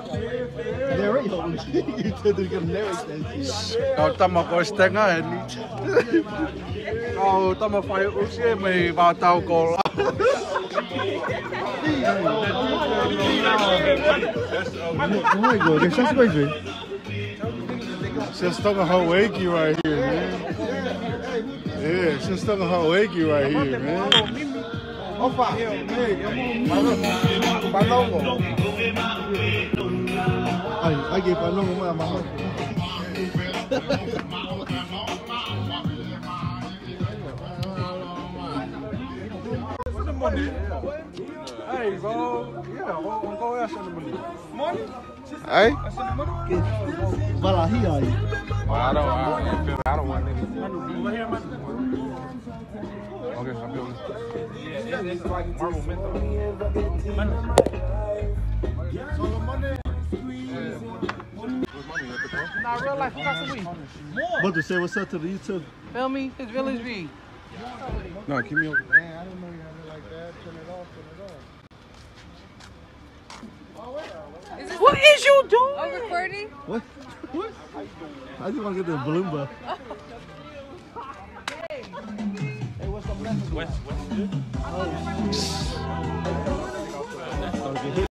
Narrate holy shit. You said they're gonna narrate that shit. Kau tama ko stenga ni. Kau tama fai usia me ba tau ko. Como é que deixa as coisas? She's stuck on her wakey right here, man. Yeah, she's stuck on her wakey right here, man. Opa. Palongo. Ay, que palongo más mamá. Hey, bro. Yeah, I'm going to send the money. Money? Hey? Balahi aí. I don't want niggas. Okay, I'm doing this. Marvel Nah, real life, you got some weed. About to say what's up to the YouTube. Feel me? It's Village V. No, keep me open. Man, I didn't know you had it like that. Turn it off, turn it off. What is you doing? Oh, recording? What? What? I just want to get the Bloomba. Hey, what's the message? Oh, shit.